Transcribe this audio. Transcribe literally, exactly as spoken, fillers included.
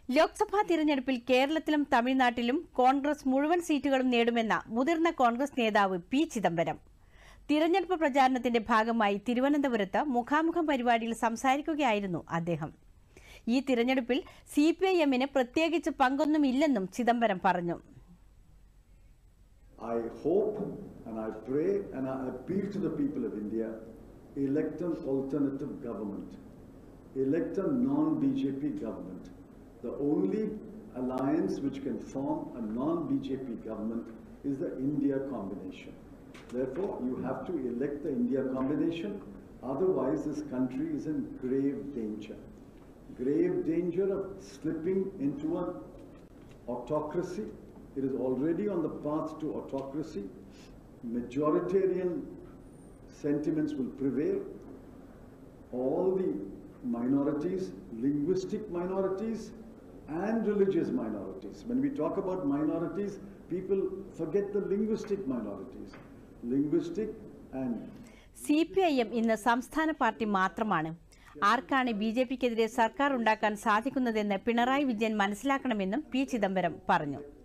ലോക്സഭാ തിരഞ്ഞെടുപ്പിൽ കേരളത്തിലും തമിഴ്നാട്ടിലും കോൺഗ്രസ് മുഴുവൻ സീറ്റുകളും നേടുമെന്ന മുതിർന്ന കോൺഗ്രസ് നേതാവ് പി ചിദംബരം തിരഞ്ഞെടുപ്പ് പ്രചാരണത്തിന്റെ ഭാഗമായി തിരുവനന്തപുരത്ത് മുഖാമുഖം പരിപാടിയിൽ സംസാരിക്കുകയായിരുന്നു അദ്ദേഹം. ഈ തിരഞ്ഞെടുപ്പിൽ സി പി ഐ എമ്മിന് പ്രത്യേകിച്ച് പങ്കൊന്നുമില്ലെന്നും ചിദംബരം പറഞ്ഞു. I hope and I pray and I appeal to the people of India, elect an alternative government, elect a non-B J P government. The only alliance which can form a non-B J P government is the India combination. Therefore, you have to elect the India combination, otherwise this country is in grave danger. Grave danger of slipping into an autocracy. It is already on the path to autocracy. Majoritarian sentiments will prevail. All the minorities, linguistic minorities and religious minorities. When we talk about minorities, people forget the linguistic minorities. Linguistic and C P I M ഇന്ന് സംസ്ഥാന party മാത്രമാണ്. ആർക്കാണ് B J പിക്കെതിരെ സർക്കാർ ഉണ്ടാക്കാൻ സാധിക്കുന്നതെന്ന് പിണറായി വിജയൻ മനസ്സിലാക്കണമെന്നും P Chidambaram പറഞ്ഞു.